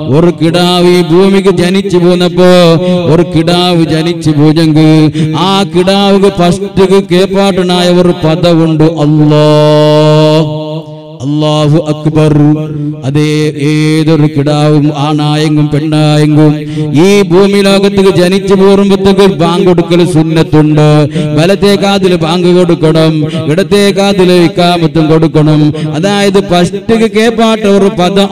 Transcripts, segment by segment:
ഒരു കിടാവ് ഈ ഭൂമിക്ക് ജനിച്ചു പോന്നപ്പോ ഒരു കിടാവ് ജനിച്ചു പോയെങ്കിൽ ആ കിടാവ് ഫസ്റ്റ് കേപ്പാട്ടനായ ഒരു പദമുണ്ട് അല്ലാഹു അക്ബർ. അതേ ഏതൊരു കിടാവും ആണായെങ്കും പെണ്ണായെങ്കും ഈ ഭൂമി ലോകത്തേക്ക് ജനിച്ചു പോറുമ്പത്തേക്ക് ബാങ്ക് കൊടുക്കൽ സുന്നത്തുണ്ട്. വലത്തെ കാതിൽ ബാങ്ക് കൊടുക്കണം, ഇടത്തെ കാതിൽ ഇഖാമത്തും കൊടുക്കണം. അതായത് ഫസ്റ്റ് കേപ്പാട്ട ഒരു പദം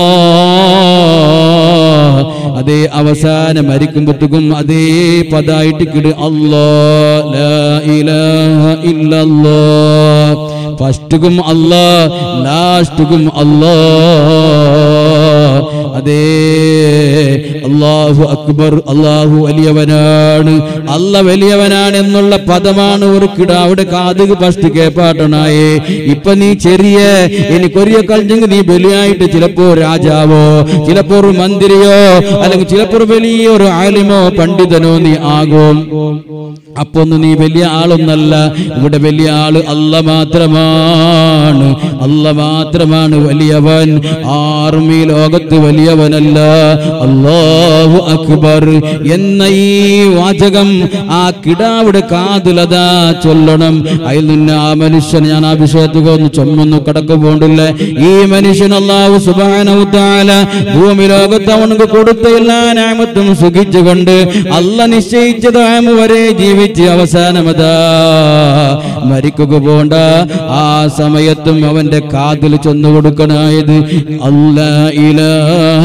അല്ലാഹ്. അതേ അവസാനം മരിക്കുമ്പോഴത്തേക്കും അതേ പദായിട്ട് കിട് അല്ലാഹ് ലാ ഇലാഹ ഇല്ലല്ലാഹ്. ഫസ്റ്റുക്കും അല്ലാഹ്, ലാസ്റ്റുക്കും അല്ലാഹ്. അതേ അല്ലാഹു അക്ബർ, അല്ലാഹു വലിയവനാണ്, അല്ല വലിയവനാണ് എന്നുള്ള പദമാണ് ഒരു കിടാവിടെ കാതുക ഫസ്റ്റ് കേപ്പാട്ടനായേ. ഇപ്പൊ നീ ചെറിയ എനിക്കൊരിയ കളിച്ചെങ്കിൽ നീ ബലിയായിട്ട് ചിലപ്പോ രാജാവോ ചിലപ്പോ ഒരു മന്ത്രിയോ അല്ലെങ്കിൽ ചിലപ്പോ വലിയൊരു ആലിമോ പണ്ഡിതനോ നീ ആകും. അപ്പൊ ഒന്നും നീ വലിയ ആളൊന്നല്ല. ഇവിടെ വലിയ ആള് അല്ല മാത്രമാണ്, അല്ല മാത്രമാണ് വലിയവൻ. ആരും ഈ ലോകത്ത് വലിയവനല്ല. അല്ലാഹു അക്ബർ എന്ന ഈ വാചകം ആ കിടാവിടെ കാതിലതാ ചൊല്ലണം. അതിൽ നിന്ന് ആ മനുഷ്യൻ, ഞാൻ ആ വിഷയത്തുക ഒന്ന് ചൊമ്മൊന്നും കടക്കു പോണ്ടില്ല. ഈ മനുഷ്യൻ അല്ലാഹു സുബ്ഹാനഹു തആല ഭൂമി ലോകത്ത് അവനക്ക് കൊടുത്ത എല്ലാ നിഅമത്തും സുഖിച്ചുകൊണ്ട് അല്ല നിശ്ചയിച്ച ദഅമ വരെ ജീവിച്ച് അവസാനമതാ മരിക്കുക പോണ്ട. ആ സമയത്തും അവന്റെ കാതിൽ ചൊന്നു കൊടുക്കണായത് അല്ലാ ഇലാഹ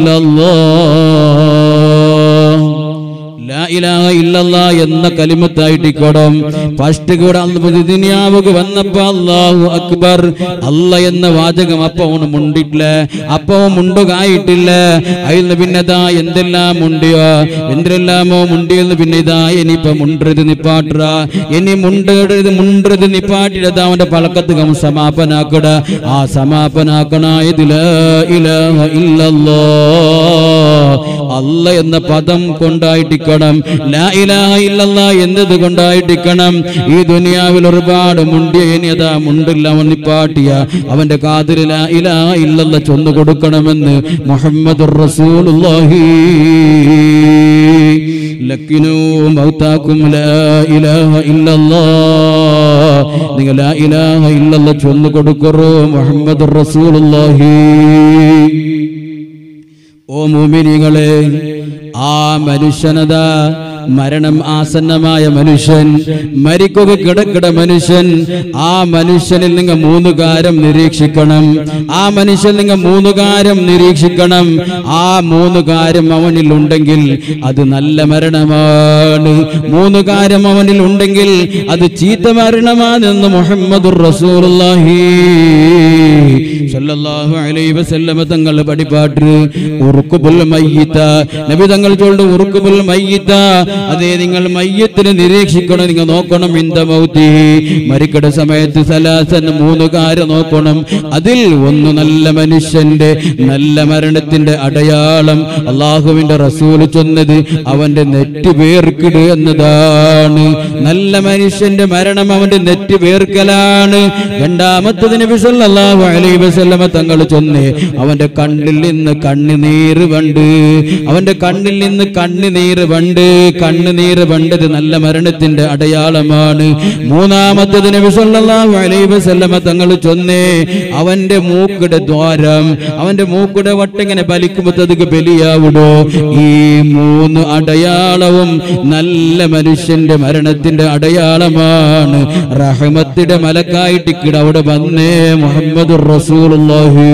ഇല്ലല്ലാഹ്, ലാ ഇലാഹ ഇല്ലല്ലാഹ് എന്ന കലിമത്തായിട്ടിക്കോടും. ഫസ്റ്റ് കൂടെ ദുനിയാവുക വന്നപ്പോ അല്ലാഹു അക്ബർ അല്ല എന്ന വാചകം അപ്പൊ അവന് മുണ്ടിട്ടില്ല, അപ്പൊ മുണ്ടുകായിട്ടില്ല. അതിൽ പിന്നെതാ എന്തെല്ലാം മുണ്ടിയോ എന്തെല്ലാമോ മുണ്ടിയെന്ന് പിന്നെ ഇതാ ഇനിയിപ്പൊ മുണ്ടത് നിപ്പാട്ട, ഇനി മുണ്ടത് നിപ്പാട്ടിടത് അവന്റെ പളക്കത്തുകം സമാപനാക്കട. ആ സമാപനാക്കണായത് ലാ ഇലാഹ ഇല്ലല്ലാഹ് അല്ല എന്ന പദം കൊണ്ടായിട്ടിക്കണം. ലാ ഇലാഹ ഇല്ലല്ലാഹ് എന്നത് കൊണ്ടായിട്ടിക്കണം. ഈ ദുനിയാവിൽ ഒരുപാട് മുണ്ടിയ ഇനി അതാ മുണ്ടില്ല അവൻ നിപ്പാട്ടിയ അവന്റെ കാതിൽ ലാ ഇലാഹ ഇല്ലല്ലാഹ് ചൊന്നു കൊടുക്കണമെന്ന് മുഹമ്മദുർ റസൂലുള്ളാഹി. ലക്കിനൂ മൗതാക്കും ലാ ഇലാഹ ഇല്ലല്ലാഹ്, നിങ്ങൾ ലാ ഇലാഹ ഇല്ലല്ലാഹ് ചൊന്നു കൊടുക്കറോ മുഹമ്മദുർ റസൂലുള്ളാഹി. ഓ മുഅ്മിനീങ്ങളെ, ആ മനുഷ്യനതാ മരണം ആസന്നമായ മനുഷ്യൻ, മരിക്കുക കിടക്കിട മനുഷ്യൻ. ആ മനുഷ്യനിൽ നിങ്ങൾ മൂന്ന് കാര്യം നിരീക്ഷിക്കണം. ആ മനുഷ്യൻ നിങ്ങൾ മൂന്ന് കാര്യം നിരീക്ഷിക്കണം. ആ മൂന്ന് കാര്യം അവനിൽ ഉണ്ടെങ്കിൽ അത് നല്ല മരണമാണ്. മൂന്ന് കാര്യം അവനിൽ ഉണ്ടെങ്കിൽ അത് ചീത്ത മരണമാണെന്ന് മുഹമ്മദുർ റസൂലുള്ളാഹി സല്ലല്ലാഹു അലൈഹി വസല്ലമ തങ്ങൾ പഠിപ്പാട്ട് ഉർക്കുബുൽ മയ്യിത. നബി തങ്ങൾ ചൊല്ലുന്നു ഉർക്കുബുൽ മയ്യിത, അതേ നിങ്ങൾ മയ്യത്തിനെ നിരീക്ഷിക്കണം, നിങ്ങൾ നോക്കണം. ഇന്ദ മൗതി, മരിക്കട സമയത്ത് സലാസൻ മൂന്ന് കാര്യം നോക്കണം. അതിൽ ഒന്ന് നല്ല മനുഷ്യന്റെ നല്ല മരണത്തിന്റെ അടയാളം അള്ളാഹുവിന്റെ റസൂല് ചൊന്നത് അവന്റെ നെറ്റി വേർക്കിട് എന്നതാണ്. നല്ല മനുഷ്യന്റെ മരണം അവന്റെ നെറ്റി വേർക്കലാണ്. രണ്ടാമത്തത് നബി സല്ലല്ലാഹു അലൈഹി വസല്ലമ തങ്ങൾ ചൊന്നേ അവന്റെ കണ്ണിൽ നിന്ന് കണ്ണുനീര് വണ്ട്, അവന്റെ കണ്ണിൽ നിന്ന് കണ്ണുനീര് വണ്ട്. കണ്ണുനീര് വണ്ടത് നല്ല മരണത്തിന്റെ അടയാളമാണ്. മൂന്നാമത്തത് നബി സല്ലല്ലാഹു അലൈഹി വസല്ലമ തങ്ങൾ ചൊന്നേ അവന്റെ മൂക്കിടെ ദ്വാരം, അവന്റെ മൂക്കിടെ വട്ടിങ്ങനെ ബലിക്കുമ്പോഴത്തേക്ക് ബലിയാവിടോ. ഈ മൂന്ന് അടയാളവും നല്ല മനുഷ്യന്റെ മരണത്തിന്റെ അടയാളമാണ്. റഹ്മത്തിന്റെ മലക്കായിട്ട് കിട അവിടെ വന്നേ മുഹമ്മദുർ റസൂലുള്ളാഹി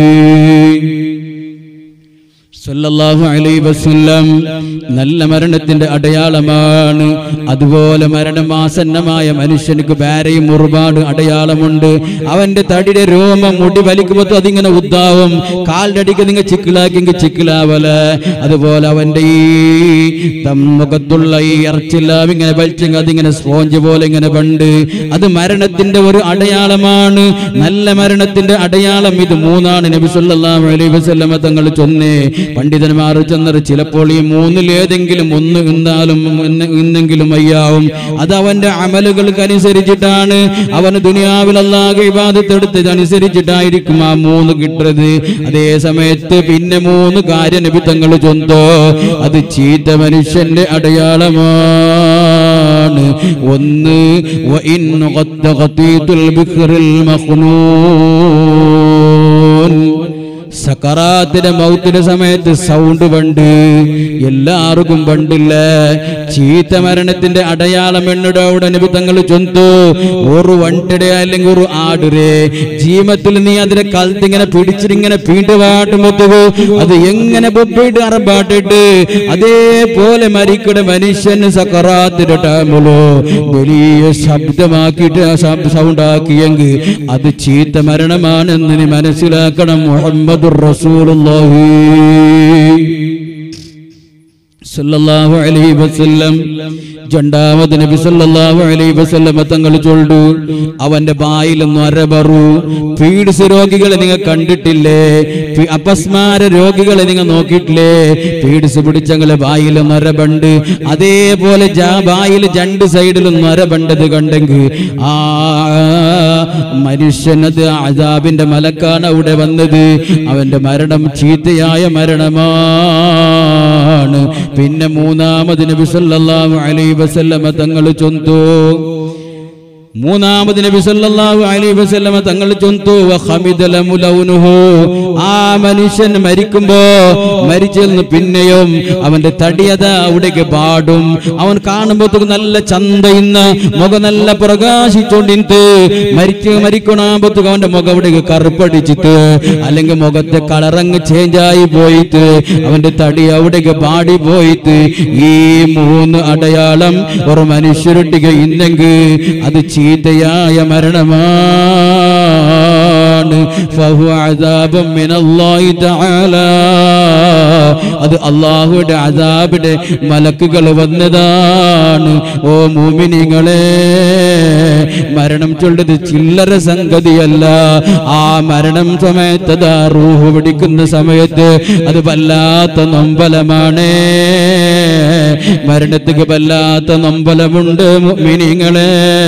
സല്ലല്ലാഹു അലൈഹി വസല്ലം നല്ല മരണത്തിന്റെ അടയാളമാണ്. അതുപോലെ മരണമാസന്നമായ മനുഷ്യനുക്ക് വേറെയും ഒരുപാട് അടയാളമുണ്ട്. അവന്റെ തടിയുടെ രോമം മുടി വലിക്കുമ്പോൾ അതിങ്ങനെ ഉദ്ദാവും, കാലിന്റെ അടിക്ക് നിങ്ങൾ ചിക്കിലാക്കിയെങ്കിൽ ചിക്കിലാവല. അതുപോലെ അവന്റെ ഈ മുഖത്തുള്ള ഈ ഇറച്ചില്ലാം ഇങ്ങനെ വലിച്ചെങ്കിൽ അതിങ്ങനെ സ്പോഞ്ച് പോലെ ഇങ്ങനെ പണ്ട്. അത് മരണത്തിന്റെ ഒരു അടയാളമാണ്, നല്ല മരണത്തിന്റെ അടയാളം. ഇത് മൂന്നാണ് നബി സല്ലല്ലാഹു അലൈഹി വസല്ലം തങ്ങൾ ചൊന്നേ. പണ്ഡിതന്മാർ ചെന്നത് ചിലപ്പോൾ ഈ മൂന്നിലേതെങ്കിലും ഒന്ന് ഇന്നെങ്കിലും വയ്യാവും. അത് അവന്റെ അമലുകൾക്ക് അനുസരിച്ചിട്ടാണ്. അവന് ദുനിയാവിൽ അല്ലാഹു ഇബാദത്ത് എടുത്തതനുസരിച്ചിട്ടായിരിക്കും ആ മൂന്ന് കിട്ടുന്നത്. അതേ സമയത്ത് പിന്നെ മൂന്ന് കാര്യം നബി തങ്ങൾ ചൊന്തോ, അത് ചീത്ത മനുഷ്യന്റെ അടയാളമാണ്. ഒന്ന് സക്കറാത്തിന്റെ മൗത്തിന്റെ സമയത്ത് സൗണ്ട് പണ്ട് എല്ലാവർക്കും പണ്ടില്ല. ചീത്ത മരണത്തിന്റെ അടയാളം എന്നിടവിടെ നബി തങ്ങൾ ചൊന്തു, ഒരു വണ്ടിടെ അല്ലെങ്കിൽ ഒരു ആടുരെ ജീവത്തിൽ നീ അതിനെ കൽത്തിങ്ങനെ പിടിച്ചിട്ടിങ്ങനെ പീണ്ടുപാട്ടുമ്പോ അത് എങ്ങനെ പൊപ്പിട്ട് അറപ്പാട്ടിട്ട് അതേപോലെ മരിക്കട മനുഷ്യന് സക്കറാത്തിന്റെ ടൈമിലോ വലിയ ശബ്ദമാക്കിയിട്ട് സൗണ്ട് ആക്കിയെങ്കിൽ അത് ചീത്ത മരണമാണെന്ന് നീ മനസ്സിലാക്കണം. മുഹമ്മദ് റസൂലുള്ളാഹി സല്ലല്ലാഹു അലൈഹി വസല്ലം രണ്ടാമത് നബി സല്ലല്ലാഹു അലൈഹി വസല്ലം തങ്ങൾ ചൊല്ലു, അവന്റെ വായിൽ നരബറു. പീഡിസ് രോഗികളെ നിങ്ങൾ കണ്ടിട്ടില്ലേ? അപസ്മാര രോഗികളെ നിങ്ങൾ നോക്കിയിട്ടില്ലേ? പീഡിസ് പിടിച്ചങ്ങളെ വായിൽ നരബണ്ട്. അതേപോലെ വായിൽ രണ്ട് സൈഡിലും നരബണ്ടത് കണ്ടെങ്കിൽ ആ മനുഷ്യനത് അദാബിന്റെ മലക്കാണ് അവിടെ വന്നത്. അവന്റെ മരണം ചീത്തയായ മരണമാണ്. പിന്നെ മൂന്നാമത് നബി സല്ലല്ലാഹു അലൈഹി വസല്ലമ തങ്ങൾ ചൊന്തു, മൂന്നാമത് നബി സല്ലല്ലാഹു അലൈഹി വസല്ലമ തങ്ങൾ ചൊന്തു, വഖമിദല മുലൗനുഹു. ആ മനുഷ്യൻ മരിക്കുമ്പോ മരിച്ചെന്ന് പിന്നെയും അവന്റെ തടിയത അവിടേക്ക് പാടും. അവൻ കാണുമ്പോ നല്ല ചന്തയിന്ന മുഖം നല്ല പ്രകാശിച്ചോണ്ടിട്ട് മരിക്കണാകുമ്പോ അവന്റെ മുഖം അവിടേക്ക് കറുപ്പടിച്ചിട്ട് അല്ലെങ്കിൽ മുഖത്തെ കളറങ്ങ് ചേഞ്ചായി പോയിട്ട് അവന്റെ തടി അവിടേക്ക് പാടി പോയിട്ട് ഈ മൂന്ന് അടയാളം ഒരു മനുഷ്യരൊട്ടിക ഇന്നെങ്കിൽ അത് ചീത്തയായ മരണമാണ്. ഫഹു അദാബും മിനല്ലാഹി തആല. അത് അല്ലാഹുവിന്റെ അദാബിന്റെ മലക്കുകൾ വന്നതാണ്. ഓ മുഅ്മിനീങ്ങളെ, മരണം ചൊല്ലത് ചില്ലറ സംഗതിയല്ല. ആ മരണം സമയത്ത് റൂഹ് പിടിക്കുന്ന സമയത്ത് അത് വല്ലാത്ത നൊമ്പലമാണ്. മരണത്തിന് വല്ലാത്ത നൊമ്പലമുണ്ട് മുഅ്മിനീങ്ങളെ.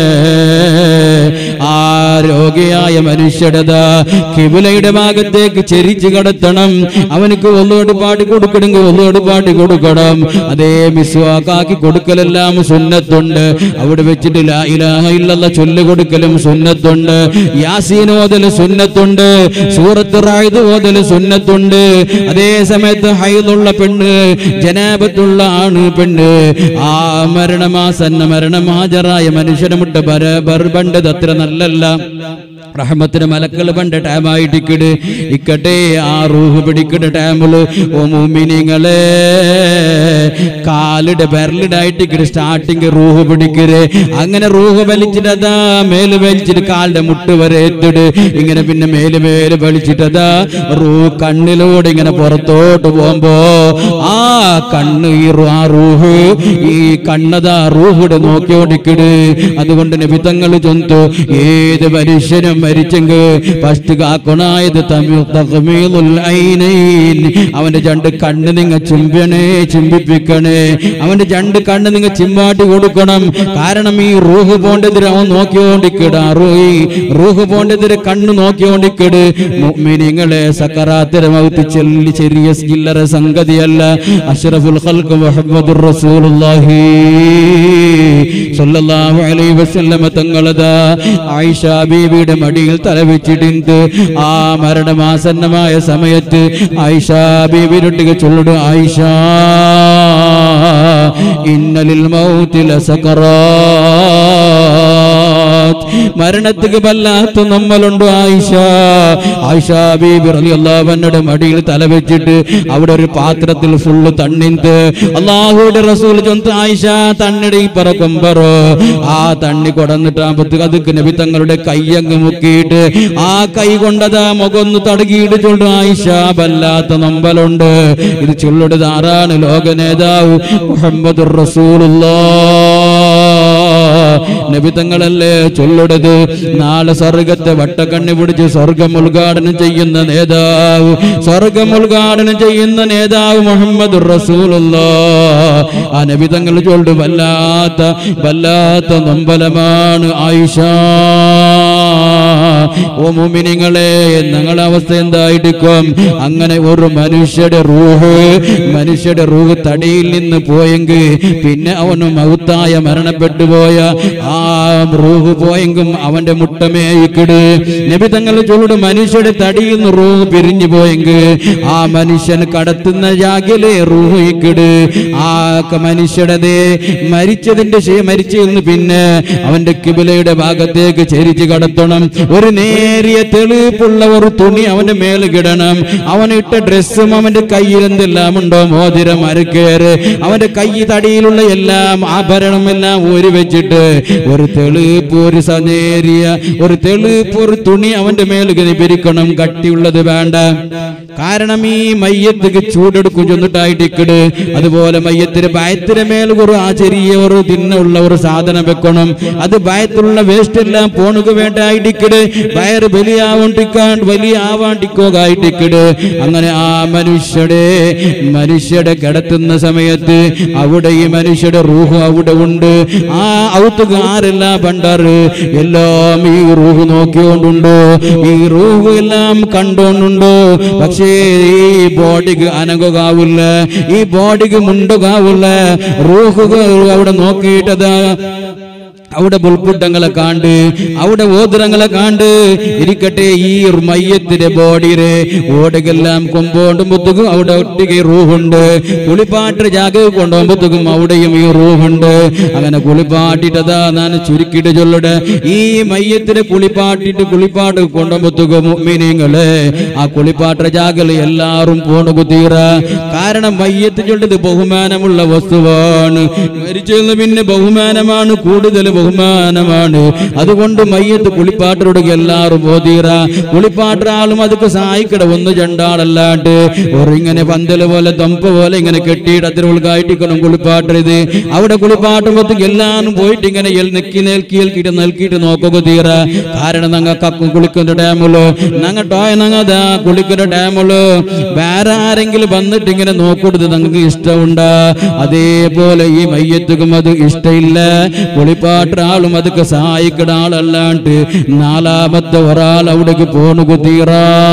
ആ രോഗിയായ മനുഷ്യടത കിബിലയുടെ ഭാഗത്തേക്ക് ചെരിച്ചു കടത്തണം. അവനക്ക് ഒന്നോട് പാടി കൊടുക്കണമെങ്കിൽ ഒന്നോട് പാടി കൊടുക്കണം. അതേ മിസ്വാക്കാക്കി കൊടുക്കലെല്ലാം സുന്നത്തുണ്ട്. അവിടെ വെച്ചിട്ട് ലാ ഇലാഹ ഇല്ലല്ലാഹ് ചൊല്ലു കൊടുക്കലും സുന്നത്തുണ്ട്. യാസീൻ ഓതൽ സുന്നത്തുണ്ട്. സൂറത്ത് റഅദ് ഓതൽ സുന്നത്തുണ്ട്. അതേ സമയത്ത് ഹൈദുള്ള പെണ്ണ്, ജനാബത്തുള്ള ആണ് പെണ്ണ്, ആ മരണമാസന്ന മരണം ഹാജരായ മനുഷ്യനെ മുട്ട ബർബണ്ടത് അത്ര നല്ലല്ല. റഹ്മത്തിന് മലക്കൾ പണ്ട് ടൈമായിട്ടിക്കട് ഇക്കട്ടെ ആ റൂഹ് പിടിക്കട ടൈമില് ഓ മുഅ്മിനീങ്ങളെ കാലിടെ ബെർലിഡായിട്ടിക്കട് സ്റ്റാർട്ടിങ് റൂഹ് പിടിക്കര്. അങ്ങനെ റൂഹ് വലിച്ചിട്ടതാ മേല് വലിച്ചിട്ട് കാലിന്റെ മുട്ട് വരെ എത്തിട്. ഇങ്ങനെ പിന്നെ മേല് വലിച്ചിട്ടതാ റൂഹ് കണ്ണിലൂടെ ഇങ്ങനെ പുറത്തോട്ട് പോകുമ്പോ ആ കണ്ണ് ആ റൂഹ് ഈ കണ്ണതാ റൂഹുടെ നോക്കിയോടിക്കട്. അതുകൊണ്ട് നബി തങ്ങൾ ചൊന്തു, ഏത് മനുഷ്യനും മരിച്ചെങ്കിൽ ഫസ്റ്റ് കാക്കണായത് അവന്റെ രണ്ട് കണ്ണ് നിങ്ങൾ ചിമ്പിപ്പിക്കണേ. അവന്റെ രണ്ട് കണ്ണ് നിങ്ങൾ ചിമ്പാട്ടി കൊടുക്കണം. കാരണം ഈ റൂഹ് പോണ്ടെതിരെ അവൻ നോക്കിയോണ്ടിക്കട്. റൂഹ് പോണ്ടെതിരെ കണ്ണ് നോക്കിയോണ്ടിക്കട്. മുഅ്മിനീങ്ങളെ, സക്കറാത്തുൽ മൗത്ത് ചെറിയ ചില്ലറ സംഗതിയല്ല. അഷ്റഫുൽ ഖൽഖ് മുഹമ്മദുർ റസൂലുള്ളാഹി സ്വല്ലല്ലാഹു അലൈഹി വസല്ലം തങ്ങളതാ ആയിഷ ബീവിയുടെ മടിയിൽ തലവെച്ചിട്ടുണ്ട്. ആ മരണമാസന്നമായ സമയത്ത് ആയിഷ ബീവിനൊട്ടിക ചൊല്ലുന്നു, ആയിഷ ഇന്നലിൽ മൗതി ലസകറാത്ത്. മരണത്തിന് വല്ലാത്ത നമ്മളുണ്ട് ആയിഷ. ആയിഷ ബീബി റളിയല്ലാഹു അൻഹയുടെ മടിയിൽ തലവെച്ചിട്ട് അവിടെ ഒരു പാത്രത്തിൽ ഫുള്ള് തണ്ണിന്ത് അല്ലാഹുവിന്റെ റസൂൽ ചൊന്ത്, ആയിഷ തണ്ണിടെ പറക്കുമ്പറോ ആ തണ്ണി കൊടന്നിട്ടാകുമ്പോ അത് നബി തങ്ങളുടെ കയ്യങ്ങ് മുക്കിയിട്ട് ആ കൈ കൊണ്ടതാ മുഖൊന്ന് തടകിയിട്ട് ചൊല്ലു, ആയിഷ വല്ലാത്ത നമ്പലുണ്ട്. ഇത് ചൊല്ലുന്നത് ആരാണ്? ലോക നേതാവ് മുഹമ്മദുർ റസൂലുള്ളാഹ് നബി തങ്ങളല്ലേ ചൊല്ലു. ചൊല്ലുടത്. നാളെ സ്വർഗത്തെ വട്ടക്കണ്ണി പിടിച്ച് സ്വർഗം ഉദ്ഘാടനം ചെയ്യുന്ന നേതാവ്, സ്വർഗം ഉദ്ഘാടനം ചെയ്യുന്ന നേതാവ് മുഹമ്മദുർ റസൂലുള്ളാഹ്. ആ നബി തങ്ങൾ ചൊല്ലു വല്ലാത്ത നൊമ്പലമാണ് ആയിഷ. ഓ മുഅ്മിനീങ്ങളെ, ഞങ്ങളുടെ അവസ്ഥ എന്തായിരിക്കും? അങ്ങനെ ഒരു മനുഷ്യരുടെ റൂഹ് തടിയിൽ നിന്ന് പോയെങ്കിൽ പിന്നെ അവന് മൗത്തായ മരണപ്പെട്ടു പോയ ആ റൂഹ് പോയെങ്കും അവന്റെ മുട്ടമേയിക്കിട്. നബി തങ്ങൾ ചൊല്ലുടെ മനുഷ്യരുടെ തടിയിൽ നിന്ന് റൂഹ് പിരിഞ്ഞു പോയെങ്കിൽ ആ മനുഷ്യൻ കടത്തുന്ന ജാഗിലെ റൂഹ് ഇക്കിട്. ആ മനുഷ്യരുടെ മരിച്ചതിന് പിന്നെ അവന്റെ കിബിലയുടെ ഭാഗത്തേക്ക് ചെരിച്ച് കടത്തണം. ഒരു നേരിയ തെളിപ്പുള്ള ഒരു തുണി അവന്റെ മേലെ കിടണം. അവനിട്ട ഡ്രസ്സും അവന്റെ കയ്യിൽ എന്തെല്ലാം ഉണ്ടോ, മോതിരം, അരക്കേറ്, അവന്റെ കൈ തടിയിലുള്ള എല്ലാം ആഭരണം എല്ലാം ഊരി വെച്ചിട്ട് ഒരു തെളിപ്പ്, ഒരു നേരിയ ഒരു തെളിപ്പ്, ഒരു തുണി അവന്റെ മേലെ പിരിക്കണം. കട്ടിയുള്ളത് വേണ്ട. കാരണം ഈ മയ്യത്തിക്ക് ചൂടെടുക്കും ചെന്നിട്ടായിട്ടിക്കട്. അതുപോലെ മയ്യത്തിന് ഭയത്തിന് മേൽ ഒരു ചെറിയ ഒരു തിന്നുള്ള ഒരു സാധനം വെക്കണം. അത് ഭയത്തിലുള്ള വേസ്റ്റ് എല്ലാം പോണുക വേണ്ടായിട്ടിക്കട്. വയറ് വലിയാവാണ്ടിക്കോകായിട്ടിക്കട്. അങ്ങനെ ആ മനുഷ്യടെ കിടത്തുന്ന സമയത്ത് അവിടെ ഈ മനുഷ്യരുടെ റൂഹ് അവിടെ ഉണ്ട്. ആ ഔത്തുക ആരെല്ലാം പണ്ടാറ് എല്ലാം ഈ റൂഹ് നോക്കിയോണ്ടുണ്ടോ, ഈ റൂഹ് എല്ലാം കണ്ടോണ്ടുണ്ടോ. പക്ഷേ ഈ ബോഡിക്ക് അനങ്ങാവില്ല, ഈ ബോഡിക്ക് മുണ്ടുകാവില്ല. റൂഹ് അവിടെ നോക്കിയിട്ടതാ അവിടെ പുൽക്കുട്ടങ്ങളെ കാണ്ട്, അവിടെ ഓതിരങ്ങളെ കാണ്ട് ഇരിക്കട്ടെ. ഈ മയ്യത്തിന്റെ ബോഡിയിലെ ഓടുകെല്ലാം കൊമ്പോണ്ടും മുത്തുക്കും അവിടെ ഒട്ടിക റൂഹുണ്ട്. കുളിപ്പാട്ട് ജാഗ കൊണ്ടുപോകുമ്പോഴത്തേക്കും അവിടെയും ഈ റൂഹുണ്ട്. അങ്ങനെ കുളിപ്പാട്ടിട്ടതാ ഞാൻ ചുരുക്കിയിട്ട് ചൊല്ലട്ടെ. ഈ മയ്യത്തിന് കുളിപ്പാട്ട് കൊണ്ടുപോകുമ്പോഴത്തേക്കും മുഅ്മിനീങ്ങളെ ആ കുളിപ്പാട്ട ജാഗല് എല്ലാവരും പോണു തീറ. കാരണം മയ്യത്ത് ചൊല്ലത് ബഹുമാനമുള്ള വസ്തുവാണ്. മരിച്ചതിന് പിന്നെ ബഹുമാനമാണ്, കൂടുതൽ ബഹുമാനമാണ്. അതുകൊണ്ട് മയ്യത്ത് കുളിപ്പാട്ടരോട് എല്ലാവരും ഓതീറ. കുളിപ്പാട്ടൊരാളും അതൊക്കെ സഹായിക്കട ഒന്ന് രണ്ടാളല്ലാണ്ട് ഒരിങ്ങനെ പന്തല് പോലെ തമ്പ് പോലെ ഇങ്ങനെ കെട്ടിയിട്ട് അതിന് ഉൾക്കായിട്ടിക്കണം കുളിപ്പാട്ടരുത്. അവിടെ കുളിപ്പാട്ടുമ്പോഴത്തേക്ക് എല്ലാവരും പോയിട്ട് ഇങ്ങനെ നൽകിയിട്ട് നോക്കുക തീറ. കാരണം ഞങ്ങൾ കക്കും കുളിക്കുന്ന ടൈമുള്ളൂ, ഞങ്ങൾ ഞങ്ങതാ കുളിക്കുന്ന ടൈമുള്ളൂ. വേറെ ആരെങ്കിലും വന്നിട്ട് ഇങ്ങനെ നോക്കൊടുത്ത് ഞങ്ങൾക്ക് ഇഷ്ടമുണ്ടാ. അതേപോലെ ഈ മയ്യത്തുക്കും അത് ഇഷ്ടമില്ല. കുളിപ്പാട്ടൊരാളും അതൊക്കെ സഹായിക്കുന്ന ആളല്ലാണ്ട് നാലാമത്തെ ഒരാൾ അവിടേക്ക് പോണു കുത്തീറ.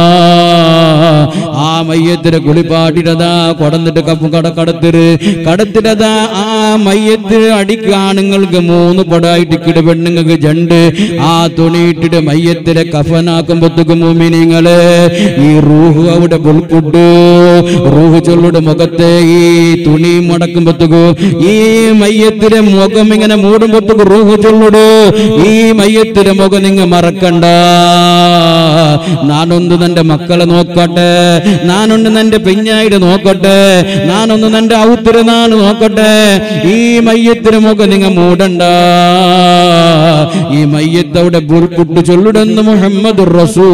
ആ മയ്യത്തിനെ കുളിപ്പാട്ടിട്ടതാ കൊടന്നിട്ട് കടത്തിട്ടതാ ആ മയ്യത്തിന് അടിക്ക് ആണുങ്ങൾക്ക് 3 പടായിട്ട് കിട്, പെണ്ണുങ്ങൾക്ക് 2. ആ തുണിയിട്ടിട്ട് മയ്യത്തിനെ കഫനാക്കുമ്പോഴത്തേക്കും മുഅ്മിനീങ്ങളെ ഈ റൂഹ് അവിടെ പുൽക്കുട്ടു. റൂഹ് ചൊല്ലുടെ മുഖത്തെ ഈ തുണി മടക്കുമ്പോഴത്തേക്കും ഈ മയ്യത്തിനെ മുഖം ഇങ്ങനെ മൂടുമ്പോഴത്തേക്കും റൂഹ് ചൊല്ലുടു. ഈ മയ്യത്തിനെ മുഖം നിങ്ങൾ മറക്കണ്ട. നാനൊന്ന് നിന്റെ മക്കളെ നോക്കട്ടെ, നാനൊന്ന് നിന്റെ പെഞ്ഞായിട്ട് നോക്കട്ടെ, നാനൊന്ന് നിന്റെ ഔത്തിരനാണ് നോക്കട്ടെ. ഈ മയ്യത്തിന് മുഖം നിങ്ങൾ മൂടണ്ട. ഈ മയ്യത്തവിടെ പുൽക്കുട്ടു ചൊല്ലുടെന്ന് മുഹമ്മദുർ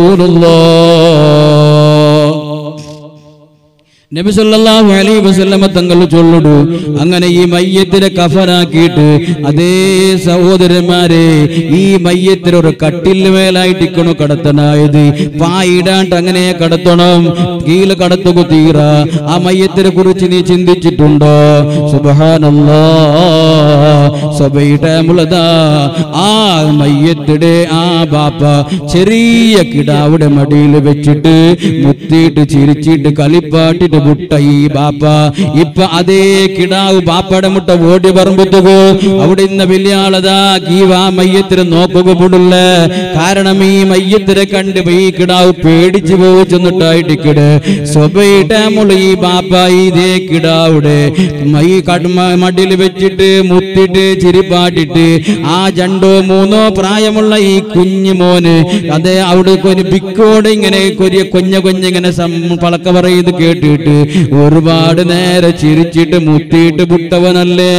റസൂലുള്ളാഹ്. നബി സല്ലല്ലാഹു അലൈഹി വസല്ലമ തങ്ങൾ ചൊല്ലുടു. അങ്ങനെ ഈ മയ്യത്തിനെ കഫനാക്കിയിട്ട് അതേ സഹോദരന്മാരെ ഈ മയ്യത്തിന് ഒരു കട്ടിലിന് മേലായിട്ടിക്കണു കടത്തനായത്. പായിടാണ്ട് അങ്ങനെ കടത്തണം. കീഴ് കടത്തുക തീറ. ആ മയ്യത്തിനെ കുറിച്ച് നീ ചിന്തിച്ചിട്ടുണ്ടോ? സുബ്ഹാനല്ലാഹ്. സബൈടമുള്ളതാ ആ മയ്യത്തിടെ ആ ബാപ്പ ചെറിയ കിടാവിടെ മടിയിൽ വെച്ചിട്ട് മുത്തിയിട്ട് ചിരിച്ചിട്ട് കളിപ്പാട്ടിട്ട് മുട്ട ഈ ബാപ്പ ഇപ്പൊ അതേ കിടാവ് ബാപ്പയുടെ മുട്ട ഓടി പറമ്പത്തുകോ. അവിടെ ഇന്ന് വലിയ ആളതാ ആ മയ്യത്തിനെ നോക്കുക പോടില്ല. കാരണം ഈ മയ്യത്തിനെ കണ്ട് ഈ കിടാവ് പേടിച്ചു പോയിച്ചെന്നിട്ടായിട്ടിക്കട് സ്വബൈട്ടമുള്ള ഈ ബാപ്പ ഇതേ കിടാവിടെ മടിയിൽ വെച്ചിട്ട് മുത്തിട്ട് ചിരിപ്പാട്ടിട്ട് ആ 2 3 പ്രായമുള്ള ഈ കുഞ്ഞു മോന് അതേ അവിടെ ബിക്കോടെ ഇങ്ങനെ കൊഞ്ഞിങ്ങനെ പളക്ക പറയുന്നത് കേട്ടിട്ട് ഒരുപാട് നേരെ ചിരിച്ചിട്ട് മുത്തിയിട്ട് പുട്ടവനല്ലേ.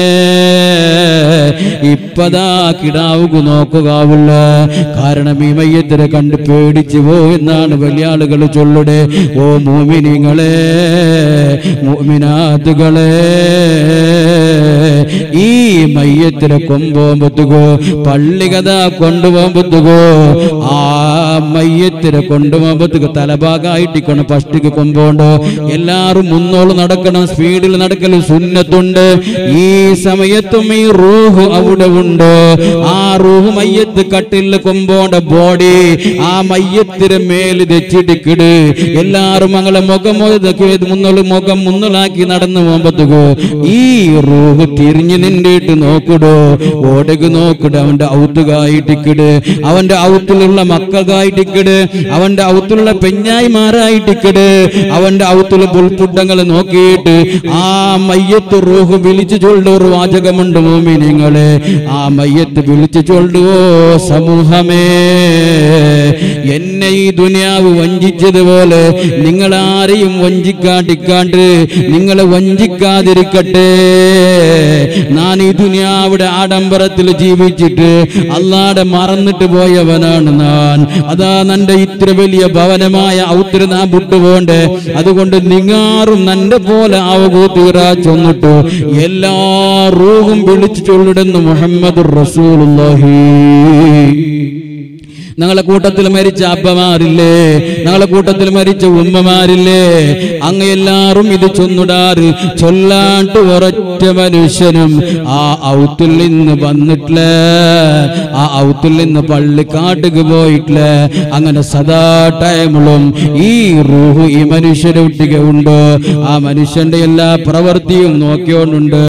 ഇപ്പതാ കിടാവുക നോക്കുകാവില്ല. കാരണം ഈ മയ്യത്തിനെ കണ്ട് പേടിച്ചു പോയെന്നാണ് വലിയ ആളുകൾ ചൊല്ലുടെ. ഓ മുഅ്മിനീങ്ങളെ, മുഅ്മിനാത്തുകളെ, ഈ മയ്യത്തിനെ കൊണ്ടുപോകുമ്പോഴത്തേക്കോ പള്ളി കഥ കൊണ്ടുപോകുമ്പോഴത്തേക്കോ ആ മയ്യത്തിനെ കൊണ്ടുപോകുമ്പോഴത്തേക്ക് തലഭാഗമായിട്ടിക്കൊണ്ട് ഫസ്റ്റിക്ക് കൊണ്ടുപോകണ്ടോ എല്ലാവരും മുന്നോട്ട് നടക്കണം സ്പീഡിൽ നടക്കലും സുന്നത്തുണ്ട് ഈ സമയത്തും ഈ റൂഹ് അവിടെ ഉണ്ട് ആ റൂഹ് മയ്യത്ത് കട്ടിൽ കൊമ്പോണ്ട ബോഡി ആ മയ്യത്തിന് മേൽ തെച്ചിട്ടിക്കിട് എല്ലാരും അങ്ങനെ മുഖം മുന്നിലാക്കി നടന്നു പോകുമ്പോഴത്തേക്കോ ഈ റൂഹ് തിരിഞ്ഞു നിന്നിട്ട് നോക്കിടോ ഓടക്ക് നോക്കിട് അവന്റെ ഔത്തുകായിട്ടിക്കിട് അവന്റെ ഔത്തിലുള്ള മക്കൾക്കായിട്ടിക്കിട് അവന്റെ ഔത്തിലുള്ള പെഞ്ഞായിമാരായിട്ടിക്കിട് അവന്റെ ഔത്തുള്ള പുൽപ്പുട്ടങ്ങൾ നോക്കിയിട്ട് ആ മയ്യത്ത് റൂഹ് വിളിച്ചു ചൊല്ലുന്ന ഒരു വാചകമുണ്ട് മോമിനിങ്ങളെ ആ മയ്യത്ത് വിളിച്ചു ചൊല്ലുവോ സമൂഹമേ എന്നെ ഈ ദുനിയാവ് വഞ്ചിച്ചതുപോലെ നിങ്ങൾ ആരെയും വഞ്ചിക്കാണ്ടിക്കാണ്ട് നിങ്ങളെ വഞ്ചിക്കാതിരിക്കട്ടെ ഞാൻ ഈ ദുനിയാവിടെ ആഡംബരത്തിൽ ജീവിച്ചിട്ട് അല്ലാതെ മറന്നിട്ട് പോയവനാണ് ഞാൻ അതാ നന്റെ ഇത്ര വലിയ ഭവനമായ ഔത്തിരി നാ വിട്ടുപോണ്ടേ അതുകൊണ്ട് നിങ്ങാറും നന്റെ പോലെ ആവകൂ തീരാ ചൊന്നിട്ടു എല്ലാ റൂഹും വിളിച്ചു ചൊല്ലിടുന്നു മുഹമ്മദുർ റസൂലുള്ളാഹി ഞങ്ങളെ കൂട്ടത്തിൽ മരിച്ച അപ്പമാരില്ലേ ഞങ്ങളെ കൂട്ടത്തിൽ മരിച്ച ഉമ്മമാരില്ലേ അങ്ങ് എല്ലാരും ഇത് ചൊന്നിടാറ് ചൊല്ലാണ്ട് ഒരൊറ്റ മനുഷ്യനും ആ ഔത്തിൽ നിന്ന് വന്നിട്ടില്ല ആ ഔത്തിൽ നിന്ന് പള്ളിക്കാട്ടിക്ക് പോയിട്ടില്ല അങ്ങനെ സദാ ടൈമിലും ഈ റൂഹ് ഈ മനുഷ്യരെ ഒട്ടിക ഉണ്ട് ആ മനുഷ്യന്റെ എല്ലാ പ്രവൃത്തിയും നോക്കിയോണ്ടുണ്ട്